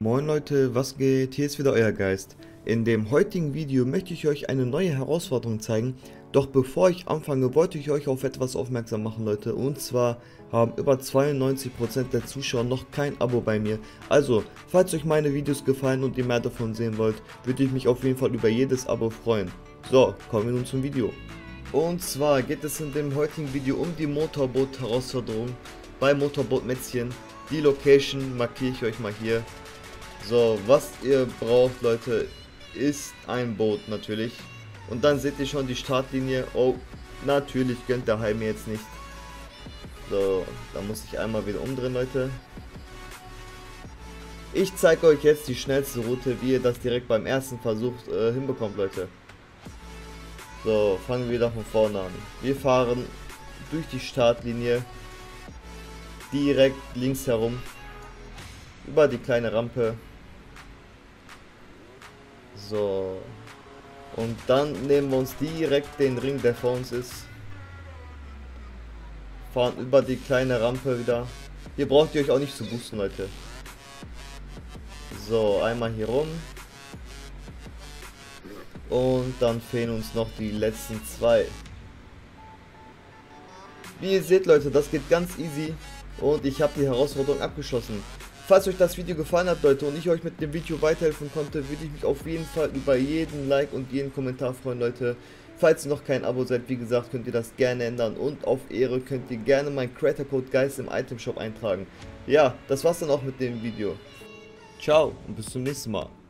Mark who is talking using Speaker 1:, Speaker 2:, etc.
Speaker 1: Moin Leute, was geht? Hier ist wieder euer Geist. In dem heutigen Video möchte ich euch eine neue Herausforderung zeigen. Doch bevor ich anfange, wollte ich euch auf etwas aufmerksam machen, Leute. Und zwar haben über 92% der Zuschauer noch kein Abo bei mir. Also, falls euch meine Videos gefallen und ihr mehr davon sehen wollt, würde ich mich auf jeden Fall über jedes Abo freuen. So, kommen wir nun zum Video. Und zwar geht es in dem heutigen Video um die Motorboot-Herausforderung bei Motorboot Mätzchen. Die Location markiere ich euch mal hier. So, was ihr braucht, Leute, ist ein Boot natürlich. Und dann seht ihr schon die Startlinie. Oh, natürlich gönnt der Hai mir jetzt nicht. So, da muss ich einmal wieder umdrehen, Leute. Ich zeige euch jetzt die schnellste Route, wie ihr das direkt beim ersten Versuch hinbekommt, Leute. So, fangen wir wieder von vorne an. Wir fahren durch die Startlinie direkt links herum über die kleine Rampe. So, und dann nehmen wir uns direkt den Ring, der vor uns ist, fahren über die kleine Rampe wieder. Hier braucht ihr euch auch nicht zu boosten, Leute. So, einmal hier rum. Und dann fehlen uns noch die letzten zwei. Wie ihr seht, Leute, das geht ganz easy. Und ich habe die Herausforderung abgeschlossen. Falls euch das Video gefallen hat, Leute, und ich euch mit dem Video weiterhelfen konnte, würde ich mich auf jeden Fall über jeden Like und jeden Kommentar freuen, Leute. Falls ihr noch kein Abo seid, wie gesagt, könnt ihr das gerne ändern. Und auf Ehre könnt ihr gerne meinen Creator Code Geist im Item Shop eintragen. Ja, das war's dann auch mit dem Video. Ciao und bis zum nächsten Mal.